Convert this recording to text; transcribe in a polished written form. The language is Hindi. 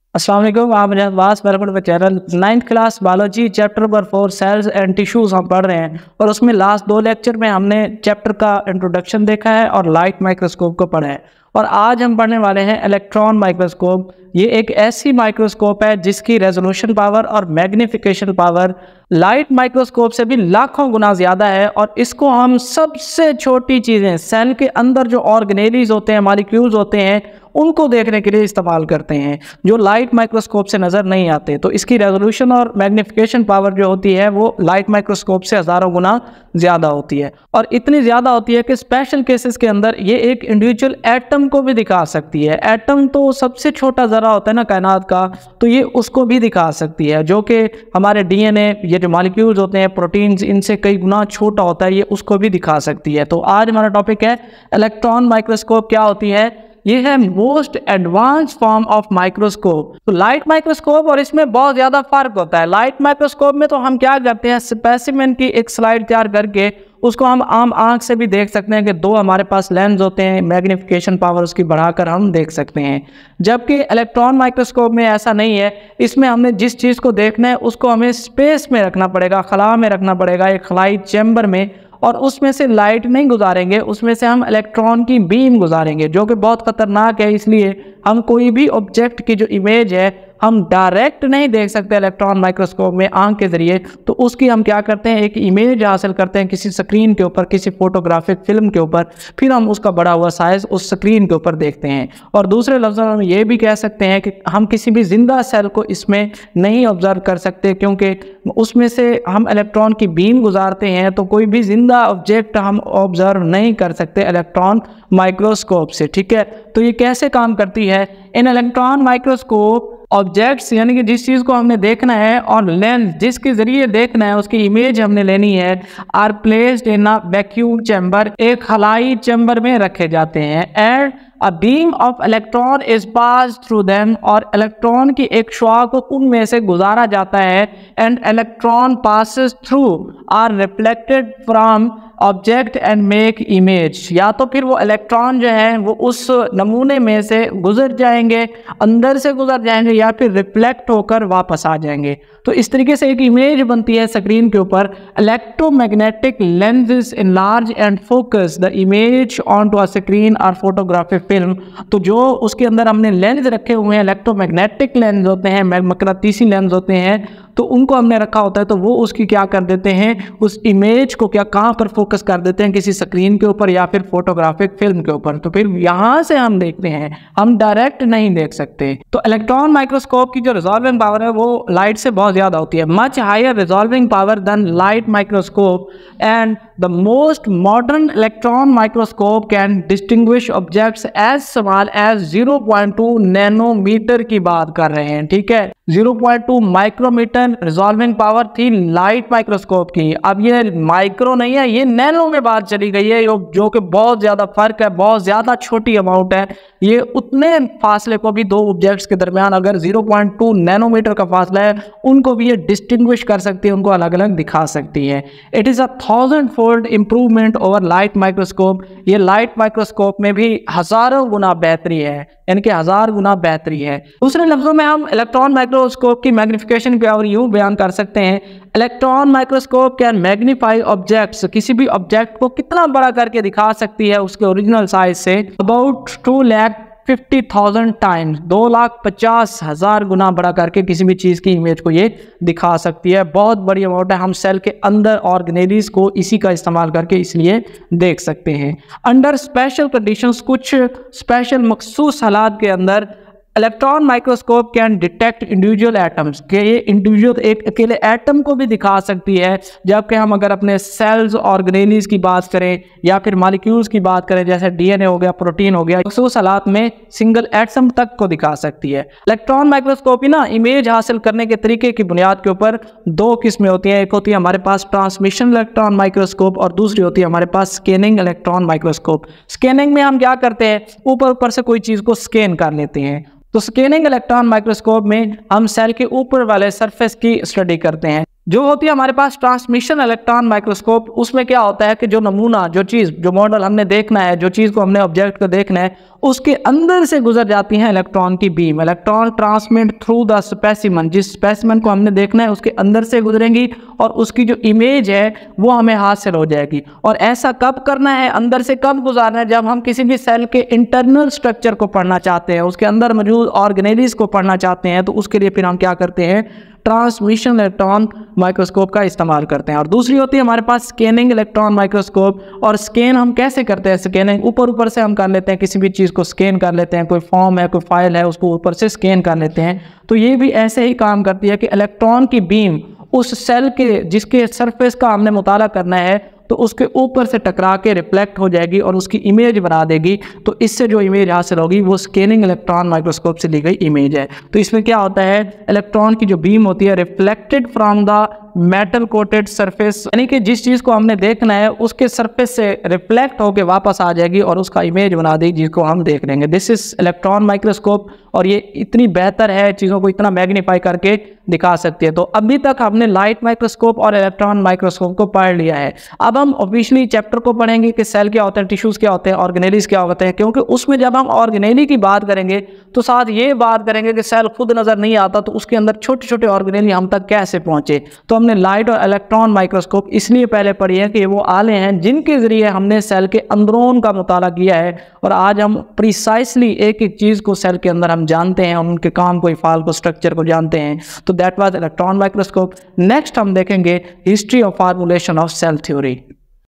अस्सलाम वालेकुम। आप मेरे पास welcome to channel. 9th class biology chapter number 4 cells and tissues हम पढ़ रहे हैं और उसमें लास्ट 2 लेक्चर में हमने चैप्टर का इंट्रोडक्शन देखा है और लाइट माइक्रोस्कोप को पढ़ा है। और आज हम पढ़ने वाले हैं इलेक्ट्रॉन माइक्रोस्कोप। ये एक ऐसी माइक्रोस्कोप है जिसकी रेजोल्यूशन पावर और मैग्नीफिकेशन पावर लाइट माइक्रोस्कोप से भी लाखों गुना ज़्यादा है। और इसको हम सबसे छोटी चीज़ें, सेल के अंदर जो ऑर्गेनेलीज होते हैं, मॉलिक्यूल्स होते हैं, उनको देखने के लिए इस्तेमाल करते हैं जो लाइट माइक्रोस्कोप से नज़र नहीं आते। तो इसकी रेजोल्यूशन और मैग्नीफिकेशन पावर जो होती है वो लाइट माइक्रोस्कोप से हज़ारों गुना ज़्यादा होती है। और इतनी ज़्यादा होती है कि स्पेशल केसेस के अंदर ये एक इंडिविजुअल एटम को भी दिखा सकती है। एटम तो सबसे छोटा ज़रा होता है ना कायनात का, तो ये उसको भी दिखा सकती है, जो कि हमारे डीएनए, ये जो मॉलिक्यूल्स होते हैं, प्रोटीन्स, इनसे कई गुना छोटा होता है, ये उसको भी दिखा सकती है। तो आज हमारा टॉपिक है इलेक्ट्रॉन माइक्रोस्कोप क्या होती है। ये है most advance form of microscope. तो लाइट माइक्रोस्कोप और इसमें बहुत ज़्यादा फर्क होता है। लाइट माइक्रोस्कोप में तो हम क्या करते हैं, स्पेसिमेन की एक स्लाइड तैयार करके उसको हम आम आंख से भी देख सकते हैं कि 2 हमारे पास लेंस होते हैं, मैग्नीफिकेशन पावर उसकी बढ़ाकर हम देख सकते हैं। जबकि इलेक्ट्रॉन माइक्रोस्कोप में ऐसा नहीं है। इसमें हमने जिस चीज़ को देखना है उसको हमें स्पेस में रखना पड़ेगा, खला में रखना पड़ेगा, एक खलाई चैम्बर में, और उसमें से लाइट नहीं गुजारेंगे, उसमें से हम इलेक्ट्रॉन की बीम गुजारेंगे, जो कि बहुत ख़तरनाक है। इसलिए हम कोई भी ऑब्जेक्ट की जो इमेज है हम डायरेक्ट नहीं देख सकते इलेक्ट्रॉन माइक्रोस्कोप में आंख के ज़रिए। तो उसकी हम क्या करते हैं, एक इमेज हासिल करते हैं किसी स्क्रीन के ऊपर, किसी फोटोग्राफिक फिल्म के ऊपर, फिर हम उसका बड़ा हुआ साइज़ उस स्क्रीन के ऊपर देखते हैं। और दूसरे लफ्ज़ों में हम ये भी कह सकते हैं कि हम किसी भी जिंदा सेल को इसमें नहीं ऑब्जर्व कर सकते, क्योंकि उसमें से हम इलेक्ट्रॉन की बीम गुजारते हैं। तो कोई भी जिंदा ऑब्जेक्ट हम ऑब्जर्व नहीं कर सकते इलेक्ट्रॉन माइक्रोस्कोप से। ठीक है, तो ये कैसे काम करती है। इन इलेक्ट्रॉन माइक्रोस्कोप ऑब्जेक्ट्स, यानी कि जिस चीज़ को हमने देखना है, और लेंस जिसके ज़रिए देखना है, उसकी इमेज हमने लेनी है, are placed in a vacuum chamber, एक खलाई चैम्बर में रखे जाते हैं। And a beam of electron is pass through them, और इलेक्ट्रॉन की एक शुआ को उनमें से गुजारा जाता है। And electron passes through are reflected from object and make image. या तो फिर वो इलेक्ट्रॉन जो है वो उस नमूने में से गुजर जाएंगे, अंदर से गुजर जाएंगे, या फिर रिफ्लेक्ट होकर वापस आ जाएंगे। तो इस तरीके से एक इमेज बनती है स्क्रीन के ऊपर। Electromagnetic lenses enlarge and focus the image on to a screen और फोटोग्राफिक फिल्म। तो जो उसके अंदर हमने लेंस रखे हुए हैं, इलेक्ट्रोमैग्नेटिक लेंस होते हैं, मकनातीसी लेंस होते हैं, तो उनको हमने रखा होता है। तो वो उसकी क्या कर देते हैं, उस इमेज को क्या कहाँ पर फोकस कर देते हैं, किसी स्क्रीन के ऊपर या फिर फोटोग्राफिक फिल्म के ऊपर। तो फिर यहाँ से हम देखते हैं, हम डायरेक्ट नहीं देख सकते। तो इलेक्ट्रॉन माइक्रोस्कोप की जो रिजॉल्विंग पावर है वो लाइट से बहुत ज़्यादा होती है, much higher resolving power than light microscope. And the most modern electron microscope can distinguish objects as small as 0.2 nanometer की बात कर रहे हैं। ठीक है, 0.2 माइक्रोमीटर रिजॉल्विंग पावर थी लाइट माइक्रोस्कोप की। अब ये माइक्रो नहीं है, ये नैनो में बात चली गई है, जो कि बहुत ज़्यादा फर्क है, बहुत ज़्यादा छोटी अमाउंट है। ये उतने फासले को भी 2 ऑब्जेक्ट्स के दरमियान अगर 0.2 नैनोमीटर का फासला है, उनको भी ये डिस्टिंग्विश कर सकती है, उनको अलग अलग दिखा सकती है। It is a 1000-fold improvement over light microscope. ये लाइट माइक्रोस्कोप में भी हज़ारों गुना बेहतरी है, यानी कि 1000 गुना बेहतरी है। दूसरे लफ्ज़ों में हम इलेक्ट्रॉन माइक्रोस्कोप की मैग्नीफिकेशन पावर यूँ बयान कर सकते हैं, electron microscope can magnify objects. किसी भी ऑब्जेक्ट को कितना बड़ा करके दिखा सकती है उसके ओरिजिनल साइज से, अबाउट 2,50,000 टाइम्स, 2,50,000 गुना बड़ा करके किसी भी चीज़ की इमेज को ये दिखा सकती है। बहुत बड़ी अमाउंट है। हम सेल के अंदर ऑर्गेनेलीज को इसी का इस्तेमाल करके इसलिए देख सकते हैं। अंडर स्पेशल कंडीशंस, कुछ स्पेशल मखसूस हालात के अंदर electron microscope can detect individual atoms, के ये इंडिविजुअल एक अकेले एटम को भी दिखा सकती है। जबकि हम अगर अपने सेल्स ऑर्गेनेलीज की बात करें या फिर मॉलिक्यूल्स की बात करें, जैसे डीएनए हो गया, प्रोटीन हो गया, मखसूस हालात में सिंगल एटम तक को दिखा सकती है। इलेक्ट्रॉन माइक्रोस्कोपी ना इमेज हासिल करने के तरीके की बुनियाद के ऊपर 2 किस्में होती हैं। एक होती है हमारे पास ट्रांसमिशन इलेक्ट्रॉन माइक्रोस्कोप, और दूसरी होती है हमारे पास स्कैनिंग इलेक्ट्रॉन माइक्रोस्कोप। स्कैनिंग में हम क्या करते हैं, ऊपर ऊपर से कोई चीज़ को स्कैन कर लेते हैं। तो स्कैनिंग इलेक्ट्रॉन माइक्रोस्कोप में हम सेल के ऊपर वाले सरफेस की स्टडी करते हैं। जो होती है हमारे पास ट्रांसमिशन इलेक्ट्रॉन माइक्रोस्कोप, उसमें क्या होता है कि जो नमूना, जो चीज़, जो मॉडल हमने देखना है, जो चीज़ को हमने ऑब्जेक्ट को देखना है, उसके अंदर से गुजर जाती है इलेक्ट्रॉन की beam. Electron transmit through the specimen, जिस स्पेसिमन को हमने देखना है उसके अंदर से गुजरेंगी और उसकी जो इमेज है वो हमें हासिल हो जाएगी। और ऐसा कब करना है, अंदर से कब गुजारना है, जब हम किसी भी सेल के इंटरनल स्ट्रक्चर को पढ़ना चाहते हैं, उसके अंदर मौजूद ऑर्गेनेलिज को पढ़ना चाहते हैं, तो उसके लिए फिर हम क्या करते हैं, ट्रांसमिशन इलेक्ट्रॉन माइक्रोस्कोप का इस्तेमाल करते हैं। और दूसरी होती है हमारे पास स्कैनिंग इलेक्ट्रॉन माइक्रोस्कोप। और स्कैन हम कैसे करते हैं, स्कैनिंग ऊपर से हम कर लेते हैं, किसी भी चीज़ को स्कैन कर लेते हैं, कोई फॉर्म है, कोई फाइल है, उसको ऊपर से स्कैन कर लेते हैं। तो ये भी ऐसे ही काम करती है कि इलेक्ट्रॉन की बीम उस सेल के जिसके सरफेस का हमने मुताला करना है, तो उसके ऊपर से टकरा के रिफ्लेक्ट हो जाएगी और उसकी इमेज बना देगी। तो इससे जो इमेज हासिल होगी वो स्कैनिंग इलेक्ट्रॉन माइक्रोस्कोप से ली गई इमेज है। तो इसमें क्या होता है, इलेक्ट्रॉन की जो बीम होती है reflected from the metal coated surface, यानी कि जिस चीज़ को हमने देखना है उसके सरफेस से रिफ्लेक्ट होकर वापस आ जाएगी और उसका इमेज बना देगी जिसको हम देख लेंगे। This is electron microscope. और ये इतनी बेहतर है, चीज़ों को इतना मैग्नीफाई करके दिखा सकती है। तो अभी तक हमने लाइट माइक्रोस्कोप और इलेक्ट्रॉन माइक्रोस्कोप को पढ़ लिया है। अब हम ऑब्वियसली चैप्टर को पढ़ेंगे कि सेल क्या होते हैं, टिश्यूज क्या होते हैं, ऑर्गेनेलिज क्या होते हैं, क्योंकि उसमें जब हम ऑर्गेनेली की बात करेंगे तो साथ ये बात करेंगे कि सेल खुद नज़र नहीं आता तो उसके अंदर छोटे छोटे ऑर्गेनेली हम तक कैसे पहुंचे। तो हमने लाइट और इलेक्ट्रॉन माइक्रोस्कोप इसलिए पहले पढ़ी है कि वो आले हैं जिनके ज़रिए हमने सेल के अंदरून का मुताला किया है। और आज हम प्रिसाइसली एक एक चीज़ को सेल के अंदर हम जानते हैं, उनके काम को, इफाल को, स्ट्रक्चर को जानते हैं। तो that was electron microscope. Next हम देखेंगे history of formulation of cell theory.